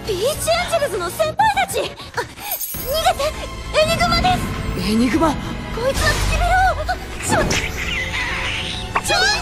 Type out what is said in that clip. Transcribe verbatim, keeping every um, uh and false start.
ビーチエンジェルズの先輩たち。あ、逃げて。エニグマです。 エニグマ。 こいつはつきベロを。ちょちょ